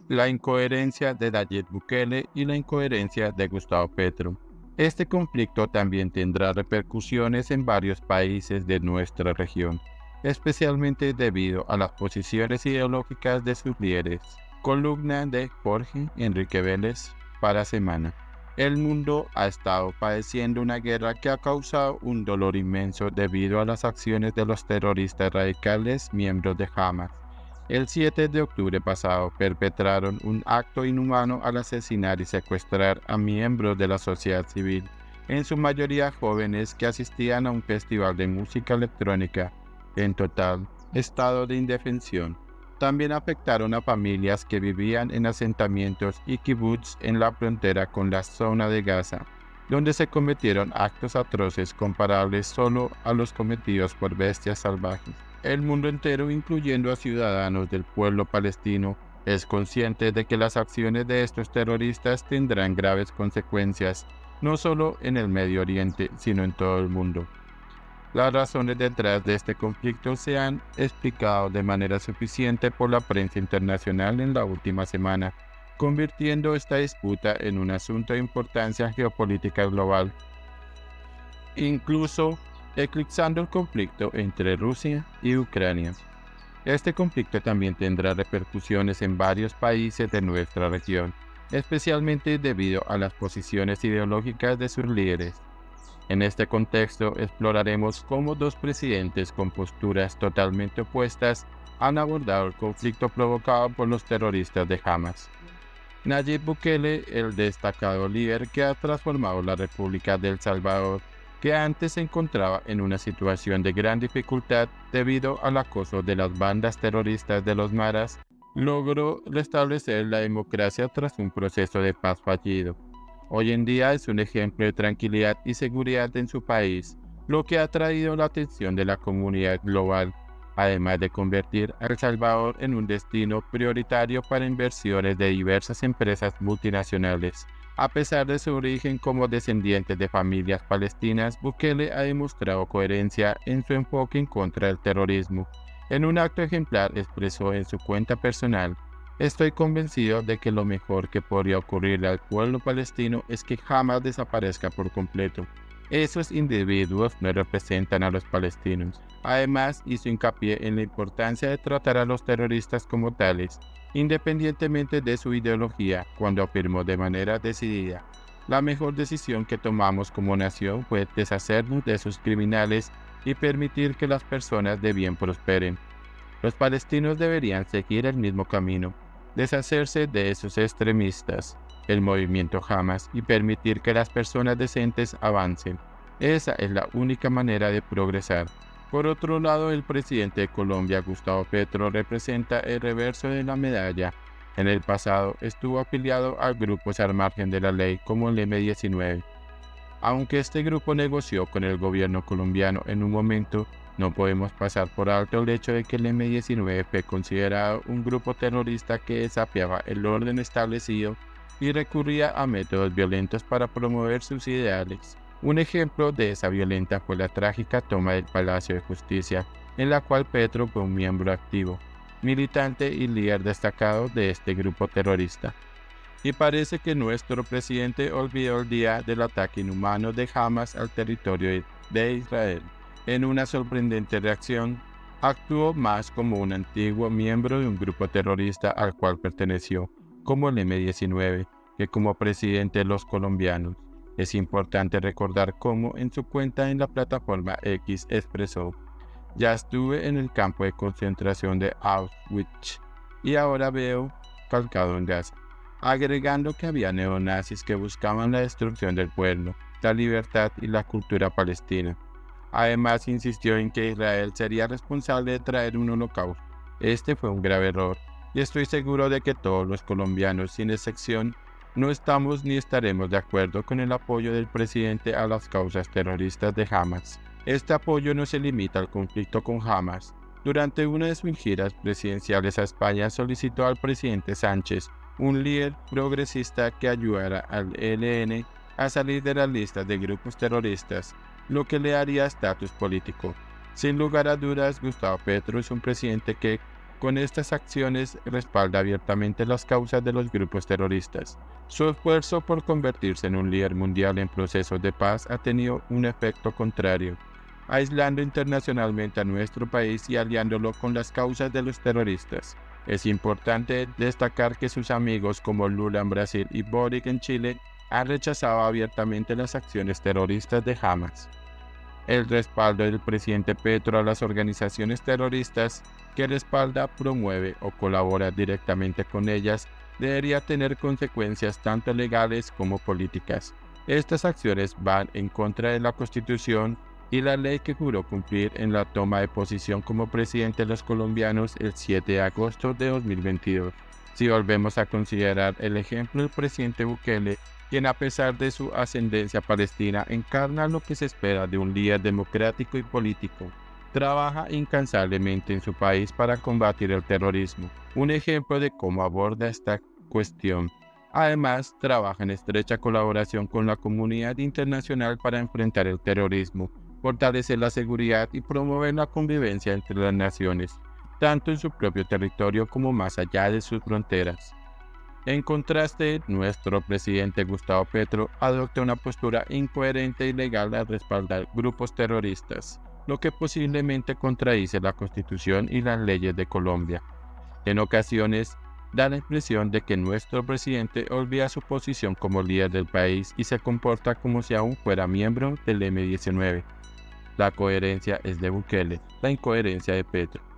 La incoherencia de Nayib Bukele y la incoherencia de Gustavo Petro. Este conflicto también tendrá repercusiones en varios países de nuestra región, especialmente debido a las posiciones ideológicas de sus líderes. Columna de Jorge Enrique Vélez para Semana. El mundo ha estado padeciendo una guerra que ha causado un dolor inmenso debido a las acciones de los terroristas radicales miembros de Hamas. El 7 de octubre pasado perpetraron un acto inhumano al asesinar y secuestrar a miembros de la sociedad civil, en su mayoría jóvenes que asistían a un festival de música electrónica, en total estado de indefensión. También afectaron a familias que vivían en asentamientos y kibbutz en la frontera con la zona de Gaza, donde se cometieron actos atroces comparables solo a los cometidos por bestias salvajes. El mundo entero, incluyendo a ciudadanos del pueblo palestino, es consciente de que las acciones de estos terroristas tendrán graves consecuencias, no solo en el Medio Oriente, sino en todo el mundo. Las razones detrás de este conflicto se han explicado de manera suficiente por la prensa internacional en la última semana, convirtiendo esta disputa en un asunto de importancia geopolítica global, incluso eclipsando el conflicto entre Rusia y Ucrania. Este conflicto también tendrá repercusiones en varios países de nuestra región, especialmente debido a las posiciones ideológicas de sus líderes. En este contexto exploraremos cómo dos presidentes con posturas totalmente opuestas han abordado el conflicto provocado por los terroristas de Hamas. Nayib Bukele, el destacado líder que ha transformado la República de El Salvador, que antes se encontraba en una situación de gran dificultad debido al acoso de las bandas terroristas de los maras, logró restablecer la democracia tras un proceso de paz fallido. Hoy en día es un ejemplo de tranquilidad y seguridad en su país, lo que ha traído la atención de la comunidad global, además de convertir a El Salvador en un destino prioritario para inversiones de diversas empresas multinacionales. A pesar de su origen como descendiente de familias palestinas, Bukele ha demostrado coherencia en su enfoque en contra del terrorismo. En un acto ejemplar expresó en su cuenta personal: "Estoy convencido de que lo mejor que podría ocurrirle al pueblo palestino es que jamás desaparezca por completo. Esos individuos no representan a los palestinos". Además, hizo hincapié en la importancia de tratar a los terroristas como tales, independientemente de su ideología, cuando afirmó de manera decidida: "La mejor decisión que tomamos como nación fue deshacernos de esos criminales y permitir que las personas de bien prosperen. Los palestinos deberían seguir el mismo camino, deshacerse de esos extremistas, el movimiento Hamas, y permitir que las personas decentes avancen. Esa es la única manera de progresar". Por otro lado, el presidente de Colombia, Gustavo Petro, representa el reverso de la medalla. En el pasado estuvo afiliado a grupos al margen de la ley como el M-19. Aunque este grupo negoció con el gobierno colombiano en un momento, no podemos pasar por alto el hecho de que el M-19 fue considerado un grupo terrorista que desafiaba el orden establecido y recurría a métodos violentos para promover sus ideales. Un ejemplo de esa violenta fue la trágica toma del Palacio de Justicia, en la cual Petro fue un miembro activo, militante y líder destacado de este grupo terrorista. Y parece que nuestro presidente olvidó el día del ataque inhumano de Hamas al territorio de Israel. En una sorprendente reacción, actuó más como un antiguo miembro de un grupo terrorista al cual perteneció, como el M-19, que como presidente de los colombianos. Es importante recordar cómo en su cuenta en la plataforma X expresó: "Ya estuve en el campo de concentración de Auschwitz y ahora veo calcado en Gaza", agregando que había neonazis que buscaban la destrucción del pueblo, la libertad y la cultura palestina. Además, insistió en que Israel sería responsable de traer un holocausto. Este fue un grave error, y estoy seguro de que todos los colombianos, sin excepción, no estamos ni estaremos de acuerdo con el apoyo del presidente a las causas terroristas de Hamas. Este apoyo no se limita al conflicto con Hamas. Durante una de sus giras presidenciales a España solicitó al presidente Sánchez, un líder progresista, que ayudara al ELN a salir de las listas de grupos terroristas, lo que le daría estatus político. Sin lugar a dudas, Gustavo Petro es un presidente que Con estas acciones respalda abiertamente las causas de los grupos terroristas. Su esfuerzo por convertirse en un líder mundial en procesos de paz ha tenido un efecto contrario, aislando internacionalmente a nuestro país y aliándolo con las causas de los terroristas. Es importante destacar que sus amigos como Lula en Brasil y Boric en Chile han rechazado abiertamente las acciones terroristas de Hamas. El respaldo del presidente Petro a las organizaciones terroristas que respalda, promueve o colabora directamente con ellas debería tener consecuencias tanto legales como políticas. Estas acciones van en contra de la Constitución y la ley que juró cumplir en la toma de posición como presidente de los colombianos el 7 de agosto de 2022. Si volvemos a considerar el ejemplo del presidente Bukele, quien a pesar de su ascendencia palestina encarna lo que se espera de un líder democrático y político, trabaja incansablemente en su país para combatir el terrorismo, un ejemplo de cómo aborda esta cuestión. Además, trabaja en estrecha colaboración con la comunidad internacional para enfrentar el terrorismo, fortalecer la seguridad y promover la convivencia entre las naciones, tanto en su propio territorio como más allá de sus fronteras. En contraste, nuestro presidente Gustavo Petro adopta una postura incoherente y ilegal al respaldar grupos terroristas, lo que posiblemente contradice la Constitución y las leyes de Colombia. En ocasiones, da la impresión de que nuestro presidente olvida su posición como líder del país y se comporta como si aún fuera miembro del M-19. La coherencia es de Bukele, la incoherencia de Petro.